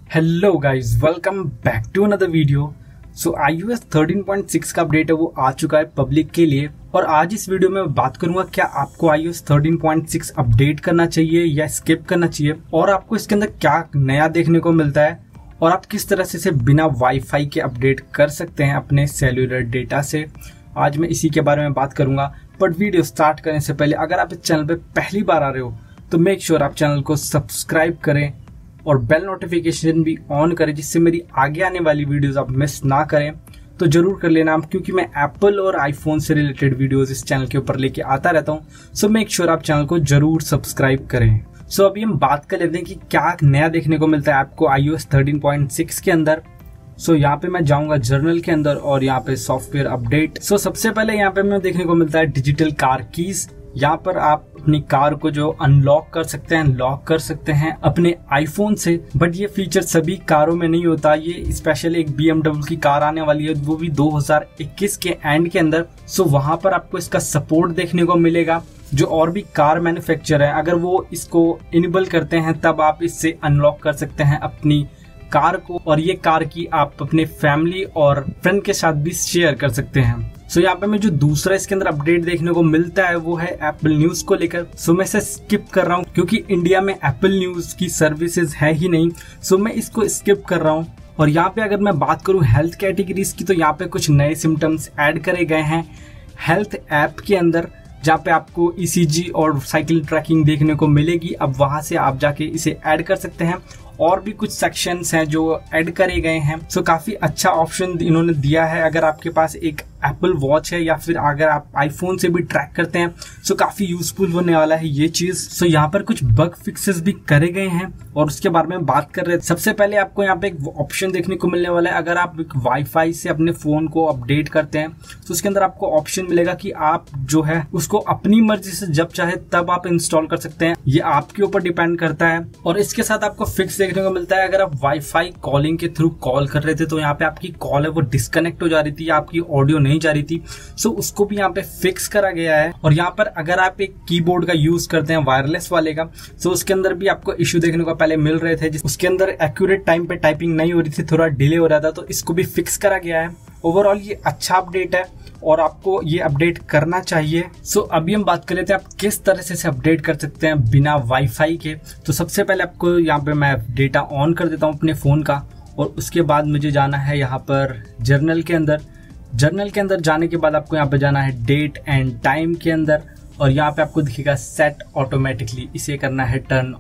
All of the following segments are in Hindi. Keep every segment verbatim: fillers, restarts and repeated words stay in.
Hello guys, welcome back to another video. So iOS thirteen point six का अपडेट है वो आ चुका है पब्लिक के लिए, और आज इस वीडियो में बात करूंगा क्या आपको iOS thirteen point six update करना चाहिए या स्किप करना चाहिए, और आपको इसके अंदर क्या नया देखने को मिलता है और आप किस तरह से इसे बिना वाईफाई के अपडेट कर सकते हैं अपने सेल्यूलर डेटा से। आज मैं इसी के बारे में बात करूंगा। बट वीडियो स्टार्ट करने से पहले अगर आप इस चैनल पे पहली बार आ रहे हो तो मेक श्योर आप चैनल को सब्सक्राइब करें और बेल नोटिफिकेशन भी ऑन करें, जिससे मेरी आगे आने वाली वीडियोस आप मिस ना करें। तो जरूर कर लेना, क्योंकि मैं एप्पल और आईफोन से रिलेटेड वीडियोस इस चैनल के ऊपर लेके आता रहता हूं। सो मेक श्योर आप चैनल को जरूर सब्सक्राइब करें। सो अभी हम बात कर लेते हैं कि क्या नया देखने को मिलता है आपको iOS थर्टीन पॉइंट सिक्स के अंदर। सो यहाँ पे मैं जाऊंगा जर्नल के अंदर और यहाँ पे सॉफ्टवेयर अपडेट। सो सबसे पहले यहाँ पे हमें देखने को मिलता है डिजिटल कार कीज। यहाँ पर आप अपनी कार को जो अनलॉक कर सकते हैं, लॉक कर सकते हैं अपने आईफोन से। बट ये फीचर सभी कारों में नहीं होता। ये स्पेशल एक बी एम डब्ल्यू की कार आने वाली है, वो भी दो हज़ार इक्कीस के एंड के अंदर। सो वहां पर आपको इसका सपोर्ट देखने को मिलेगा। जो और भी कार मैन्युफैक्चरर है, अगर वो इसको इनेबल करते हैं तब आप इससे अनलॉक कर सकते हैं अपनी कार को, और ये कार की आप अपने फैमिली और फ्रेंड के साथ भी शेयर कर सकते हैं। सो so, यहाँ पे मैं जो दूसरा इसके अंदर अपडेट देखने को मिलता है वो है एप्पल न्यूज को लेकर। सो so, मैं इसे स्किप कर रहा हूँ क्योंकि इंडिया में एप्पल न्यूज की सर्विसेज है ही नहीं। सो so, मैं इसको स्किप कर रहा हूँ। और यहाँ पे अगर मैं बात करूँ हेल्थ कैटेगरीज की, तो यहाँ पे कुछ नए सिम्टम्स ऐड करे गए हैं हेल्थ ऐप के अंदर, जहाँ पे आपको ई सी जी और साइकिल ट्रैकिंग देखने को मिलेगी। अब वहां से आप जाके इसे ऐड कर सकते हैं। और भी कुछ सेक्शंस हैं जो ऐड करे गए हैं। सो काफी अच्छा ऑप्शन इन्होंने दिया है। अगर आपके पास एक एप्पल वॉच है या फिर अगर आप आईफोन से भी ट्रैक करते हैं, सो काफी यूजफुल होने वाला है ये चीज। सो यहाँ पर कुछ बग फिक्सेस भी करे गए हैं और उसके बारे में बात कर रहे हैं। सबसे पहले आपको यहाँ पे एक ऑप्शन देखने को मिलने वाला है। अगर आप एक वाईफाई से अपने फोन को अपडेट करते हैं तो उसके अंदर आपको ऑप्शन मिलेगा कि आप जो है उसको अपनी मर्जी से जब चाहे तब आप इंस्टॉल कर सकते हैं। ये आपके ऊपर डिपेंड करता है। और इसके साथ आपको फिक्स देखने को मिलता है, अगर आप वाईफाई कॉलिंग के थ्रू कॉल कर रहे थे तो यहाँ पे आपकी कॉल है वो डिस्कनेक्ट हो जा रही थी, आपकी ऑडियो नहीं जा रही थी। सो उसको भी यहाँ पे फिक्स करा गया है। और यहाँ पर अगर आप एक कीबोर्ड का यूज करते हैं वायरलेस वाले का, सो उसके अंदर भी आपको इश्यू देखने को पहले मिल रहे थे, उसके अंदर एक्यूरेट टाइम पे टाइपिंग नहीं हो रही थी, थोड़ा डिले हो रहा था। तो इसको भी फिक्स करा गया है। ओवरऑल ये अच्छा अपडेट है और आपको ये अपडेट करना चाहिए। सो so, अभी हम बात कर लेते हैं आप किस तरह से इसे अपडेट कर सकते हैं बिना वाईफाई के। तो सबसे पहले आपको यहाँ पे मैं डेटा ऑन कर देता हूँ अपने फोन का, और उसके बाद मुझे जाना है यहाँ पर जर्नल के अंदर। जर्नल के अंदर जाने के बाद आपको यहाँ पे जाना है डेट एंड टाइम के अंदर, और यहाँ पे आपको दिखेगा सेट ऑटोमेटिकली, इसे करना है टर्न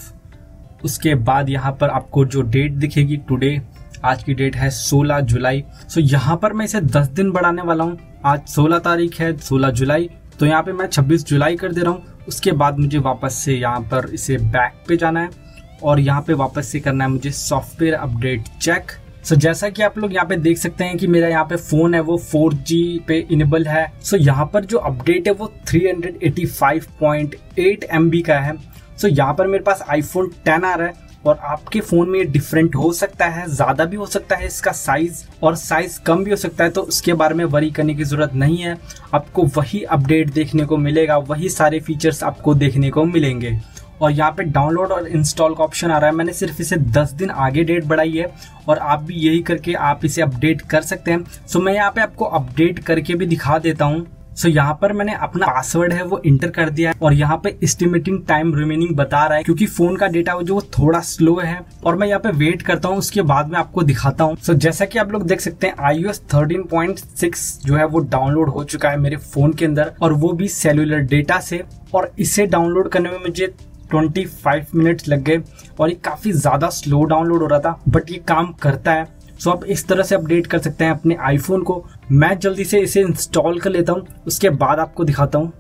ऑफ। उसके बाद यहाँ पर आपको जो डेट दिखेगी टुडे, आज की डेट है सोलह जुलाई। सो यहाँ पर मैं इसे दस दिन बढ़ाने वाला हूँ। आज सोलह तारीख है, सोलह जुलाई, तो यहाँ पे मैं छब्बीस जुलाई कर दे रहा हूँ। उसके बाद मुझे वापस से यहाँ पर इसे बैक पे जाना है और यहाँ पे वापस से करना है मुझे software update check. So so, जैसा कि आप लोग यहाँ पे देख सकते हैं कि मेरा यहाँ पे फोन है वो फोर जी पे इनेबल है। सो so, यहाँ पर जो अपडेट है वो three eighty five point eight M B का है। सो so, यहाँ पर मेरे पास आईफोन टेन आ रहा है और आपके फोन में ये डिफरेंट हो सकता है, ज्यादा भी हो सकता है इसका साइज, और साइज कम भी हो सकता है। तो उसके बारे में वरी करने की जरूरत नहीं है। आपको वही अपडेट देखने को मिलेगा, वही सारे फीचर्स आपको देखने को मिलेंगे। और यहाँ पे डाउनलोड और इंस्टॉल का ऑप्शन आ रहा है। मैंने सिर्फ इसे दस दिन आगे डेट बढ़ाई है और आप भी यही करके आप इसे अपडेट कर सकते हैं। सो मैं यहाँ पे आपको अपडेट करके भी दिखा देता हूँ। सो यहाँ पर मैंने अपना पासवर्ड है वो इंटर कर दिया है और यहाँ पे एस्टिमेटिंग टाइम रिमेनिंग बता रहा है, क्योंकि फोन का डेटा जो वो थोड़ा स्लो है। और मैं यहाँ पे वेट करता हूँ, उसके बाद में आपको दिखाता हूँ। सो जैसा कि आप लोग देख सकते हैं iOS थर्टीन पॉइंट सिक्स जो है वो डाउनलोड हो चुका है मेरे फोन के अंदर, और वो भी सेल्यूलर डेटा से। और इसे डाउनलोड करने में मुझे पच्चीस मिनट्स लग गए और ये काफी ज्यादा स्लो डाउनलोड हो रहा था, बट ये काम करता है। सो आप इस तरह से अपडेट कर सकते हैं अपने आईफोन को। मैं जल्दी से इसे इंस्टॉल कर लेता हूं, उसके बाद आपको दिखाता हूं।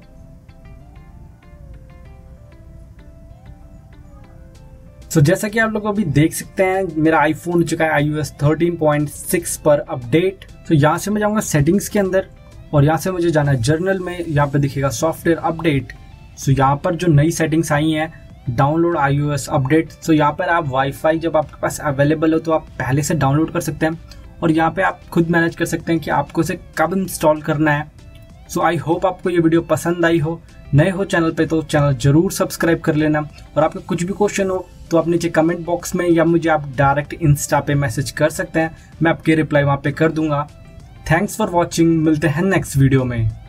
सो जैसा कि आप लोग अभी देख सकते हैं मेरा आईफोन हो चुका है iOS थर्टीन पॉइंट सिक्स पर अपडेट। तो यहाँ से मैं जाऊंगा सेटिंग्स के अंदर और यहाँ से मुझे जाना है जर्नल में। यहाँ पे दिखेगा सॉफ्टवेयर अपडेट। सो यहाँ पर जो नई सेटिंग्स आई हैं, डाउनलोड iOS अपडेट। सो यहाँ पर आप वाईफाई जब आपके पास अवेलेबल हो तो आप पहले से डाउनलोड कर सकते हैं, और यहाँ पे आप खुद मैनेज कर सकते हैं कि आपको इसे कब इंस्टॉल करना है। सो आई होप आपको ये वीडियो पसंद आई हो। नए हो चैनल पे तो चैनल जरूर सब्सक्राइब कर लेना, और आपका कुछ भी क्वेश्चन हो तो आप नीचे कमेंट बॉक्स में या मुझे आप डायरेक्ट इंस्टा पे मैसेज कर सकते हैं, मैं आपके रिप्लाई वहाँ पे कर दूंगा। थैंक्स फॉर वॉचिंग, मिलते हैं नेक्स्ट वीडियो में।